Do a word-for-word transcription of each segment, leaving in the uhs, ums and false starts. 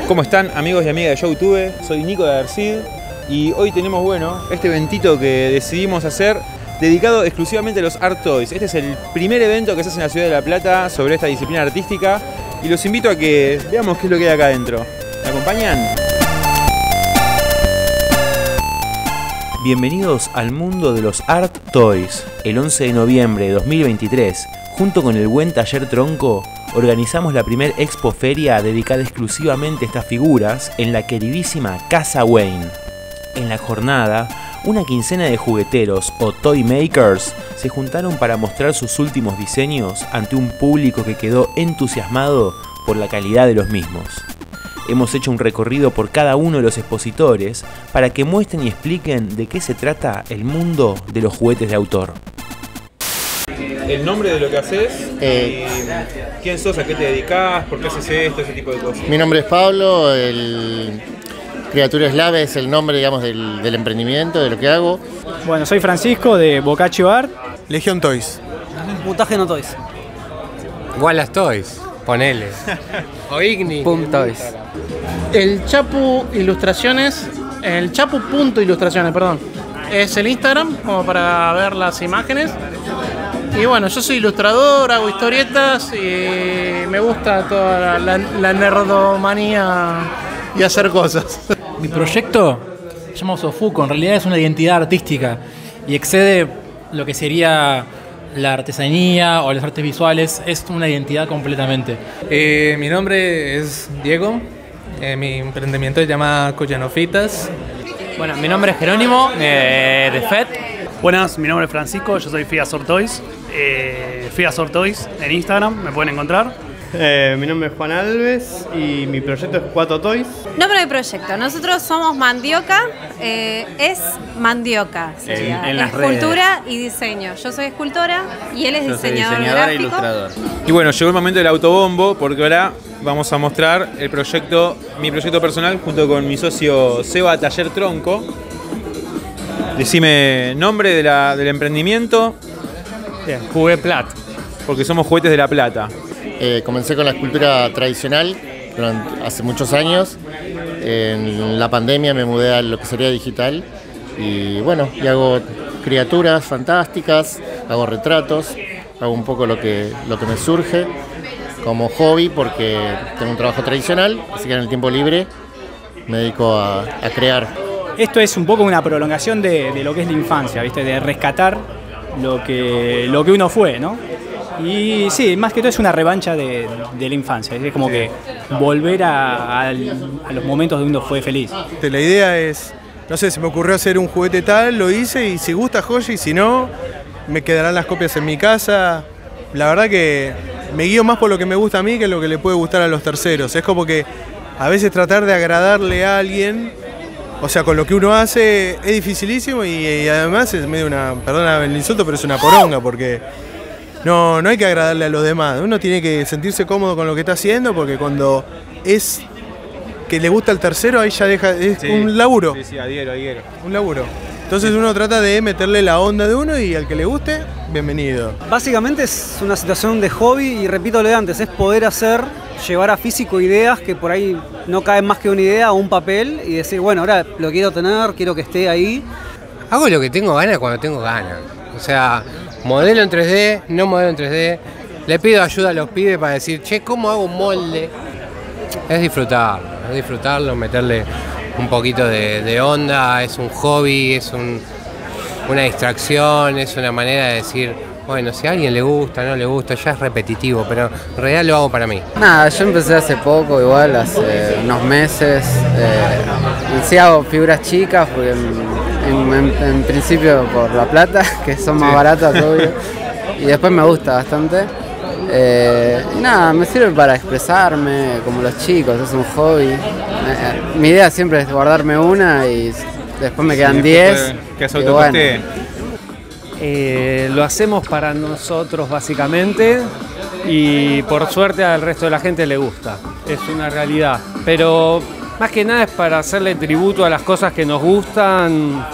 ¿Cómo están, amigos y amigas de YouTube? Soy Nico de Adersid y hoy tenemos, bueno, este eventito que decidimos hacer dedicado exclusivamente a los Art Toys. Este es el primer evento que se hace en la ciudad de La Plata sobre esta disciplina artística y los invito a que veamos qué es lo que hay acá adentro. ¿Me acompañan? Bienvenidos al mundo de los Art Toys. El once de noviembre de dos mil veintitrés, junto con el Buen Taller Tronco, organizamos la primer expo feria dedicada exclusivamente a estas figuras en la queridísima Casa Wayne. En la jornada, una quincena de jugueteros o toy makers se juntaron para mostrar sus últimos diseños ante un público que quedó entusiasmado por la calidad de los mismos. Hemos hecho un recorrido por cada uno de los expositores para que muestren y expliquen de qué se trata el mundo de los juguetes de autor. El nombre de lo que haces, eh, quién sos, a qué te dedicas, por qué haces esto, ese tipo de cosas. Mi nombre es Pablo, el Criatura Slave es el nombre, digamos, del, del emprendimiento, de lo que hago. Bueno, soy Francisco de Boccaccio Art. Legión Toys. Mutágeno Toys. Wallace Toys, ponele. O Igni. Pum Toys. El Chapu Ilustraciones, el Chapu punto ilustraciones, perdón. Es el Instagram, como para ver las imágenes. Y bueno, yo soy ilustrador, hago historietas y me gusta toda la, la nerdomanía y hacer cosas. Mi proyecto se llama Sofuco, en realidad es una identidad artística y excede lo que sería la artesanía o las artes visuales, es una identidad completamente. Eh, mi nombre es Diego, eh, mi emprendimiento se llama Collanofitas. Bueno, mi nombre es Jerónimo, eh, de F E D. Buenas, mi nombre es Francisco, yo soy Fiasor Toys, eh, Fiasor Toys en Instagram, me pueden encontrar. Eh, mi nombre es Juan Alves y mi proyecto es Cuatro Toys. Nombre de proyecto, nosotros somos Mandioca, eh, es Mandioca, sería, en, en las escultura redes. Y diseño. Yo soy escultora y él es Yo diseñador, soy diseñador e gráfico. ilustrador. Y bueno, llegó el momento del autobombo porque ahora vamos a mostrar el proyecto, mi proyecto personal junto con mi socio Seba Taller Tronco. Decime nombre de la, del emprendimiento. Bien, Jugué Plat. Porque somos juguetes de La Plata. Eh, comencé con la escultura tradicional durante, hace muchos años. En la pandemia me mudé a lo que sería digital. Y bueno, y hago criaturas fantásticas, hago retratos, hago un poco lo que, lo que me surge como hobby porque tengo un trabajo tradicional, así que en el tiempo libre me dedico a, a crear. Esto es un poco una prolongación de, de lo que es la infancia, ¿viste? De rescatar lo que, lo que uno fue, ¿no? Y sí, más que todo es una revancha de, de la infancia, es como que volver a, a, a los momentos donde uno fue feliz. La idea es, no sé, se me ocurrió hacer un juguete tal, lo hice y si gusta joya y si no, me quedarán las copias en mi casa. La verdad que me guío más por lo que me gusta a mí que lo que le puede gustar a los terceros. Es como que a veces tratar de agradarle a alguien, o sea, con lo que uno hace es dificilísimo y, y además es medio una, perdona el insulto, pero es una poronga porque no, no hay que agradarle a los demás. Uno tiene que sentirse cómodo con lo que está haciendo porque cuando es que le gusta al tercero, ahí ya deja, es sí, un laburo. Sí, sí, adhiero, adhiero. Un laburo. Entonces uno trata de meterle la onda de uno y al que le guste, bienvenido. Básicamente es una situación de hobby y repito lo de antes, es poder hacer, llevar a físico ideas que por ahí no caen más que una idea o un papel y decir, bueno, ahora lo quiero tener, quiero que esté ahí. Hago lo que tengo ganas cuando tengo ganas. O sea, modelo en tres D, no modelo en tres D. Le pido ayuda a los pibes para decir, che, ¿cómo hago un molde? Es disfrutarlo, es disfrutarlo, meterle un poquito de, de onda, es un hobby, es un, una distracción, es una manera de decir, bueno, si a alguien le gusta, no le gusta, ya es repetitivo, pero en realidad lo hago para mí. Nada, yo empecé hace poco, igual, hace unos meses. Eh, sí hago figuras chicas, porque en, en, en principio por la plata, que son más sí. baratas, obvio, y después me gusta bastante. Eh, y nada, me sirve para expresarme como los chicos, es un hobby. Eh, mi idea siempre es guardarme una y después me quedan diez. Que se autocoste. Eh, lo hacemos para nosotros básicamente y por suerte al resto de la gente le gusta, es una realidad. Pero más que nada es para hacerle tributo a las cosas que nos gustan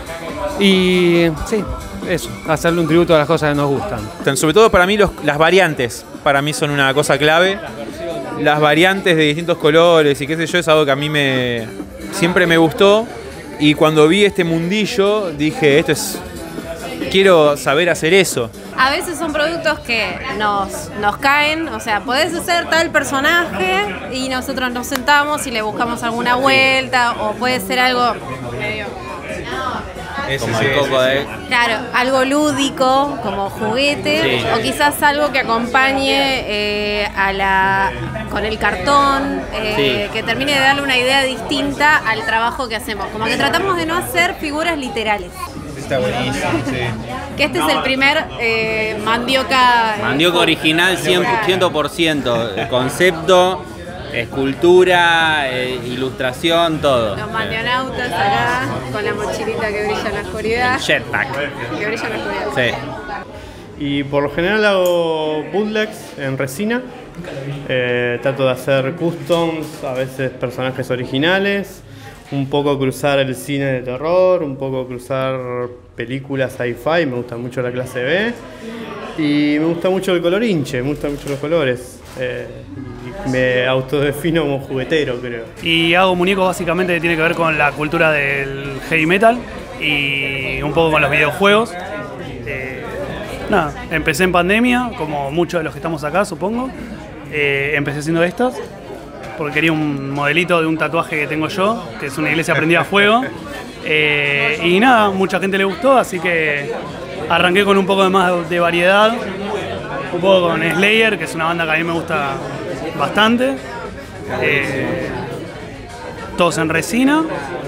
y sí. Eso, hacerle un tributo a las cosas que nos gustan. Sobre todo para mí los, las variantes, para mí son una cosa clave. las variantes de distintos colores y qué sé yo, es algo que a mí me siempre me gustó. Y cuando vi este mundillo, dije, esto es... quiero saber hacer eso. A veces son productos que nos, nos caen, o sea, podés hacer tal personaje y nosotros nos sentamos y le buscamos alguna vuelta, o puede ser algo medio... Como el coco de... Claro, algo lúdico, como juguete, Sí. o quizás algo que acompañe eh, a la con el cartón, eh, Sí. que termine de darle una idea distinta al trabajo que hacemos. Como que tratamos de no hacer figuras literales. Está buenísimo, sí. Que este es el primer eh, mandioca. Mandioca original cien por ciento, el concepto, escultura, eh, ilustración, todo. Los mandionautas acá, con la mochilita que brilla en la oscuridad. El jetpack. Que brilla en la oscuridad. Sí. Y por lo general hago bootlegs en resina. Eh, trato de hacer customs, a veces personajes originales. Un poco cruzar el cine de terror, un poco cruzar películas sci-fi, me gusta mucho la clase B. Y me gusta mucho el color hinche, me gustan mucho los colores. Eh, y me autodefino como juguetero, creo. Y hago muñecos básicamente que tiene que ver con la cultura del heavy metal y un poco con los videojuegos. Eh, nada, empecé en pandemia, como muchos de los que estamos acá, supongo. Eh, empecé haciendo estas, porque quería un modelito de un tatuaje que tengo yo, que es una iglesia prendida a fuego. Eh, y nada, mucha gente le gustó, así que arranqué con un poco de más de variedad. Un poco con Slayer, que es una banda que a mí me gusta bastante. Eh, todos en resina.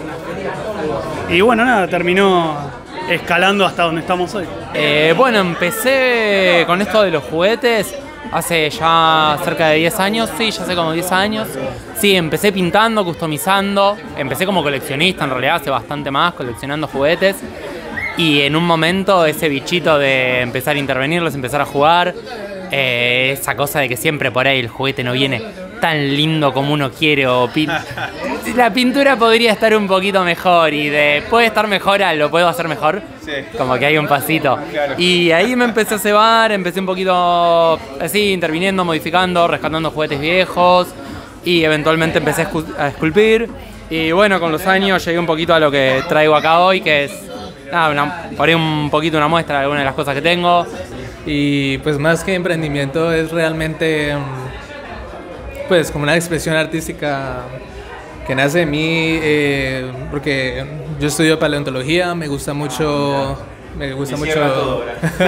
Y bueno, nada, terminó escalando hasta donde estamos hoy. Eh, bueno, empecé con esto de los juguetes hace ya cerca de diez años, sí, ya hace como diez años. Sí, empecé pintando, customizando, empecé como coleccionista en realidad, hace bastante más, coleccionando juguetes. Y en un momento ese bichito de empezar a intervenirlos, empezar a jugar, eh, esa cosa de que siempre por ahí el juguete no viene tan lindo como uno quiere, o pin- la pintura podría estar un poquito mejor y de puede estar mejor a lo puedo hacer mejor, Sí. como que hay un pasito. Claro. Y ahí me empecé a cebar, empecé un poquito así, interviniendo, modificando, rescatando juguetes viejos y eventualmente empecé a, escu- a esculpir. Y bueno, con los años llegué un poquito a lo que traigo acá hoy, que es nada, una, por ahí un poquito una muestra de algunas de las cosas que tengo. Y pues más que emprendimiento es realmente pues como una expresión artística que nace de mí, eh, porque yo estudio paleontología, me gusta mucho, me gusta Y mucho cierra todo,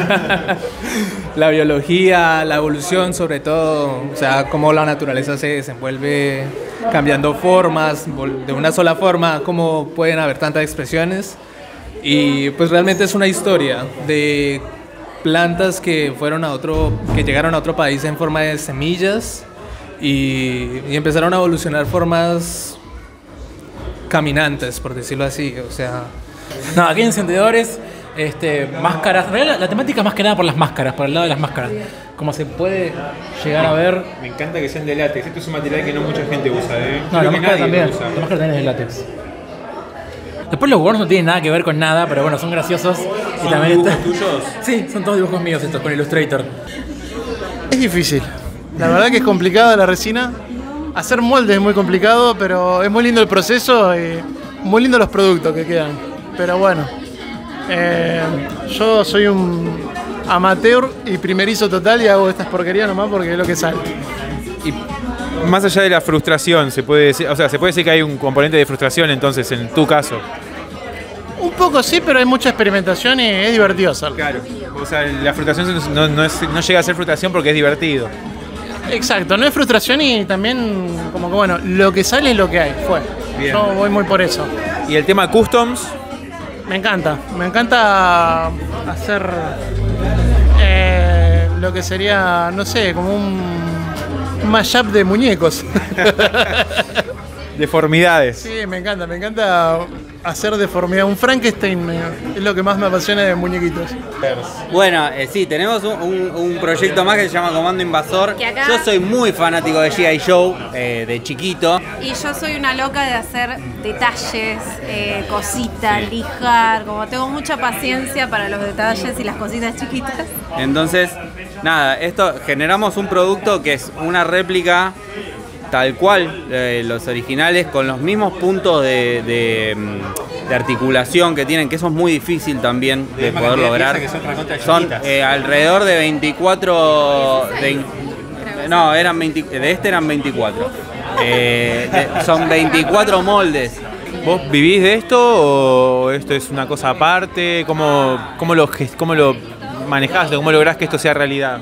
la biología, la evolución sobre todo, o sea, cómo la naturaleza se desenvuelve cambiando formas, vol- de una sola forma, cómo pueden haber tantas expresiones. Y pues realmente es una historia de plantas que fueron a otro, que llegaron a otro país en forma de semillas y, y empezaron a evolucionar formas caminantes, por decirlo así, o sea... No, aquí hay encendedores, este, máscaras. En realidad, la, la temática es más que nada por las máscaras, por el lado de las máscaras. Como se puede llegar a ver. Me encanta que sean de látex. Esto es un material que no mucha gente usa, ¿eh? No, Creo la que máscara nadie también. lo usa. La máscara también es de látex. Después los gorros no tienen nada que ver con nada, pero bueno, son graciosos. Y ¿Son también dibujos está- tuyos? Sí, son todos dibujos míos estos con Illustrator. Es difícil. La verdad que es complicada la resina. Hacer moldes es muy complicado, pero es muy lindo el proceso y muy lindo los productos que quedan. Pero bueno, eh, yo soy un amateur y primerizo total y hago estas porquerías nomás porque es lo que sale. Más allá de la frustración, se puede decir, o sea, se puede decir que hay un componente de frustración entonces en tu caso. Un poco sí, pero hay mucha experimentación y es divertido hacerlo. Claro. O sea, la frustración no, no, es- no llega a ser frustración porque es divertido. Exacto, no es frustración y también como que bueno, lo que sale es lo que hay, fue. Bien. Yo voy muy por eso. ¿Y el tema customs? Me encanta, me encanta hacer eh, lo que sería, no sé, como un mashup de muñecos. Deformidades. Sí, me encanta, me encanta hacer deformidad. Un Frankenstein me- es lo que más me apasiona de muñequitos. Bueno, eh, sí, tenemos un, un- un proyecto más que se llama Comando Invasor. Que acá- Yo soy muy fanático de G I. Joe, eh, de chiquito. Y yo soy una loca de hacer detalles, eh, cositas, lijar, como tengo mucha paciencia para los detalles y las cositas chiquitas. Entonces, nada, esto generamos un producto que es una réplica tal cual eh, los originales, con los mismos puntos de, de, de articulación que tienen, que eso es muy difícil también de poder lograr. Son eh, alrededor de veinticuatro... De, no, eran veinte, de este eran veinticuatro. Eh, de, son veinticuatro moldes. ¿Vos vivís de esto o esto es una cosa aparte? ¿Cómo, cómo, lo, cómo lo manejás? ¿Cómo lográs que esto sea realidad?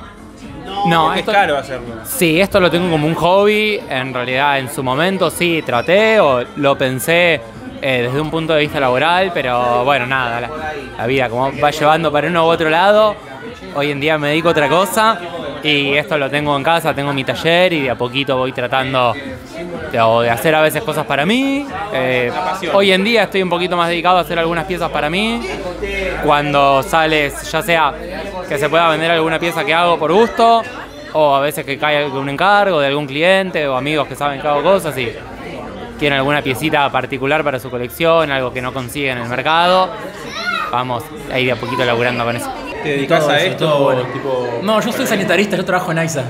No, es esto, caro hacerlo. Sí, esto lo tengo como un hobby. En realidad, en su momento sí traté o lo pensé eh, desde un punto de vista laboral, pero bueno, nada, la, la vida como va llevando para uno u otro lado. Hoy en día me dedico a otra cosa y esto lo tengo en casa, tengo mi taller y de a poquito voy tratando de, de hacer a veces cosas para mí. Eh, hoy en día estoy un poquito más dedicado a hacer algunas piezas para mí. Cuando sales, ya sea que se pueda vender alguna pieza que hago por gusto, o a veces que cae un encargo de algún cliente o amigos que saben que hago cosas y quieren alguna piecita particular para su colección, algo que no consiguen en el mercado. Vamos ahí de a poquito laburando con eso. ¿Te dedicas a esto? Todo bueno. Tipo... No, yo soy sanitarista, yo trabajo en AISA.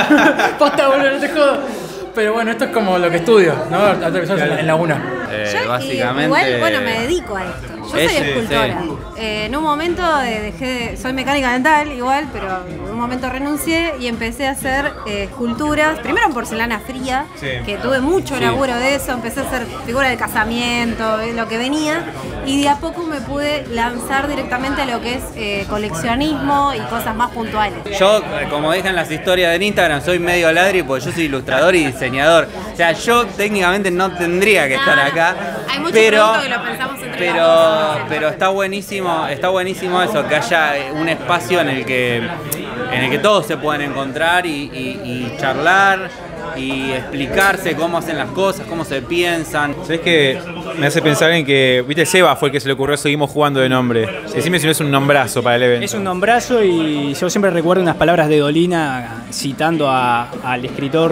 Posta, boludo, no te jodo. Pero bueno, esto es como lo que estudio, ¿no? En la UNA. Eh, Yo, básicamente... Igual, bueno, me dedico a esto. Yo soy Ese, escultora. sí. Eh, en un momento eh, dejé de, soy mecánica dental igual, pero en un momento renuncié y empecé a hacer eh, esculturas, primero en porcelana fría, Sí. que tuve mucho Sí. laburo de eso, empecé a hacer figuras de casamiento, eh, lo que venía, y de a poco me pude lanzar directamente a lo que es eh, coleccionismo y cosas más puntuales. Yo, como dije en las historias de Instagram, soy medio ladri porque yo soy ilustrador y diseñador. O sea, yo técnicamente no tendría que estar acá, Hay muchos pero, productos que lo pensamos entre pero, los dos. pero está buenísimo, está buenísimo eso, que haya un espacio en el que, en el que todos se puedan encontrar y, y, y charlar y explicarse cómo hacen las cosas, cómo se piensan. ¿Sabés que me hace pensar en que, viste, Seba fue el que se le ocurrió Seguimos Jugando de nombre? Decime si no es un nombrazo para el evento. Es un nombrazo y yo siempre recuerdo unas palabras de Dolina citando a- al escritor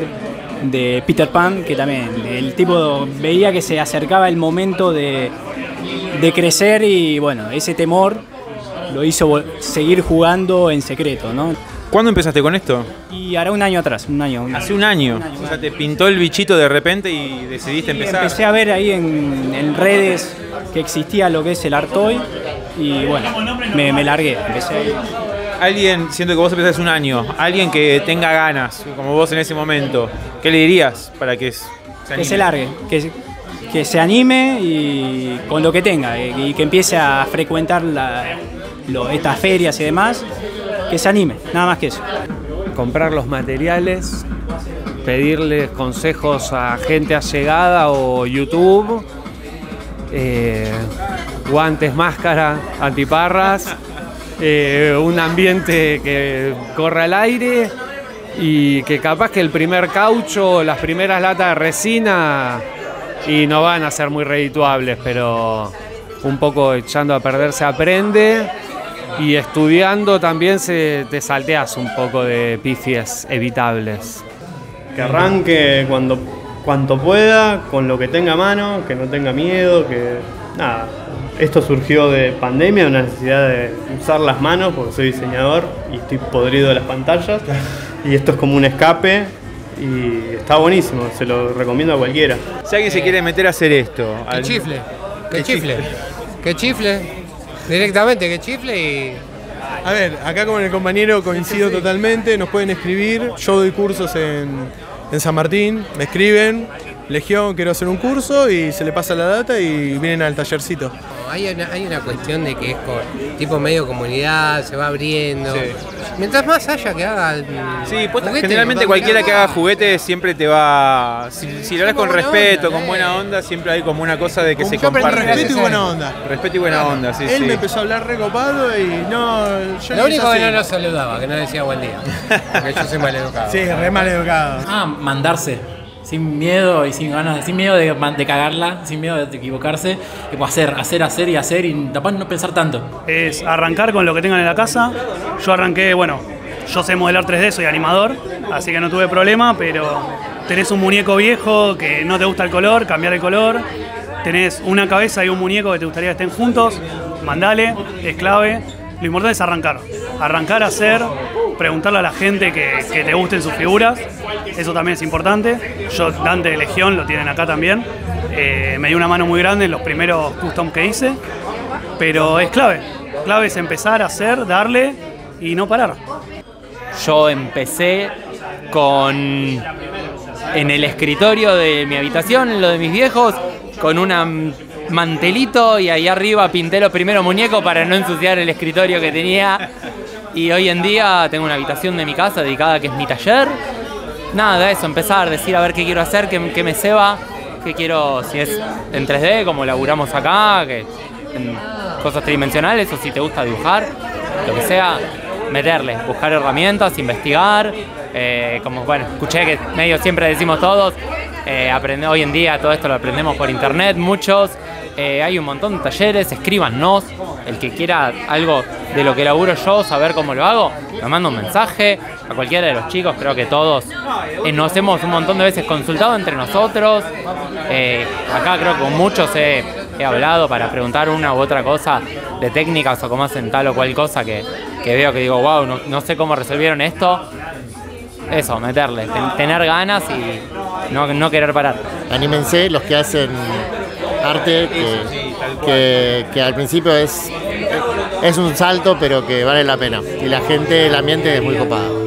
de Peter Pan, que también el tipo veía que se acercaba el momento de, de crecer y bueno, ese temor lo hizo vol- seguir jugando en secreto, ¿no? ¿Cuándo empezaste con esto? Y hará un año atrás, un año. Hace un año. O sea, te pintó el bichito de repente y decidiste Y empezar. empecé a ver ahí en, en redes que existía lo que es el Art Toy y bueno, me, me largué, empecé ahí. Alguien, siento que vos empezás hace un año, alguien que tenga ganas, como vos en ese momento, ¿qué le dirías para que se anime? Que se largue, que, que se anime y con lo que tenga eh, y que empiece a frecuentar la- lo- estas ferias y demás, que se anime, nada más que eso. Comprar los materiales, pedirles consejos a gente allegada o YouTube, eh, guantes, máscara, antiparras, eh, un ambiente que corra al aire y que capaz que el primer caucho, las primeras latas de resina y no van a ser muy redituables, pero un poco echando a perder se aprende. Y estudiando también se, te salteas un poco de pifies evitables. Que arranque cuando cuanto pueda, con lo que tenga a mano, que no tenga miedo, que nada. Esto surgió de pandemia, una necesidad de usar las manos, porque soy diseñador y estoy podrido de las pantallas. Y esto es como un escape y está buenísimo, se lo recomiendo a cualquiera. Si alguien se quiere meter a hacer esto... Que al- chifle, que chifle, que chifle. Directamente, que chifle y... A ver, acá con el compañero coincido totalmente, nos pueden escribir, yo doy cursos en, en San Martín, me escriben, Legión, quiero hacer un curso y se le pasa la data y vienen al tallercito. Hay una, hay una cuestión de que es co- tipo medio comunidad, se va abriendo. Mientras más haya que haga... Sí, pues, generalmente cualquiera que haga juguetes siempre te va... Si, si lo harás con buena respeto, onda, con buena onda, siempre hay como una cosa de que Como se yo aprendí comparte. respeto y buena onda. Respeto y buena onda, sí, Él sí. me empezó a hablar recopado y no... Yo Lo no único hice que no así. nos saludaba, que no decía buen día. Porque yo soy maleducado. Sí, re mal educado. Ah, mandarse. Sin miedo y sin ganas, sin miedo de, de cagarla, sin miedo de equivocarse. Tipo hacer, hacer, hacer y hacer y capaz no pensar tanto. Es arrancar con lo que tengan en la casa. Yo arranqué, bueno, yo sé modelar tres D, soy animador, así que no tuve problema, pero tenés un muñeco viejo que no te gusta el color, cambiar el color. Tenés una cabeza y un muñeco que te gustaría que estén juntos, mandale, es clave. Lo importante es arrancar. Arrancar a hacer preguntarle a la gente que, que te gusten sus figuras, eso también es importante. Yo, Dante de Legión, lo tienen acá también. Eh, me dio una mano muy grande en los primeros custom que hice, pero es clave. Clave es empezar a hacer, darle y no parar. Yo empecé con en el escritorio de mi habitación, en lo de mis viejos, con un mantelito y ahí arriba pinté los primeros muñecos para no ensuciar el escritorio que tenía. Y hoy en día tengo una habitación de mi casa dedicada a que es mi taller. Nada, eso, empezar, decir a ver qué quiero hacer, qué, qué me ceba, qué quiero, si es en tres D, como laburamos acá, que en cosas tridimensionales, o si te gusta dibujar, lo que sea, meterle, buscar herramientas, investigar. Eh, como bueno, escuché que medio siempre decimos todos, eh, aprende, hoy en día todo esto lo aprendemos por internet, muchos. Eh, hay un montón de talleres, escríbanos. El que quiera algo de lo que laburo yo, saber cómo lo hago, me manda un mensaje. A cualquiera de los chicos, creo que todos eh, nos hemos un montón de veces consultado entre nosotros. Eh, acá creo que con muchos he, he hablado para preguntar una u otra cosa de técnicas o cómo hacen tal o cual cosa que, que veo que digo, wow, no, no sé cómo resolvieron esto. Eso, meterle, ten, tener ganas y no, no querer parar. Anímense los que hacen arte, que, que, que al principio es, es un salto, pero que vale la pena. Y la gente, el ambiente es muy copado.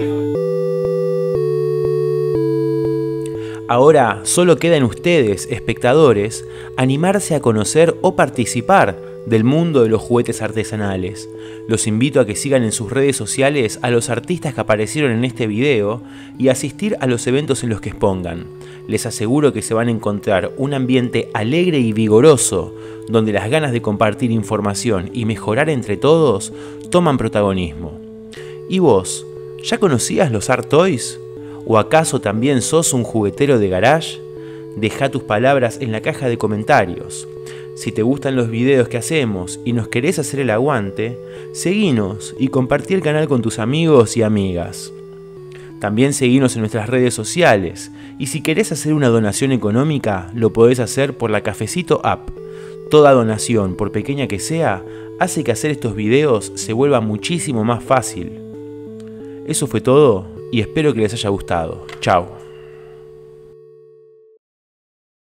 Ahora solo queda en ustedes, espectadores, animarse a conocer o participar del mundo de los juguetes artesanales. Los invito a que sigan en sus redes sociales a los artistas que aparecieron en este video y asistir a los eventos en los que expongan. Les aseguro que se van a encontrar un ambiente alegre y vigoroso, donde las ganas de compartir información y mejorar entre todos toman protagonismo. ¿Y vos? ¿Ya conocías los Art Toys? ¿O acaso también sos un juguetero de garage? Deja tus palabras en la caja de comentarios. Si te gustan los videos que hacemos y nos querés hacer el aguante, seguinos y compartí el canal con tus amigos y amigas. También seguinos en nuestras redes sociales y si querés hacer una donación económica, lo podés hacer por la Cafecito App. Toda donación, por pequeña que sea, hace que hacer estos videos se vuelva muchísimo más fácil. Eso fue todo y espero que les haya gustado. Chao.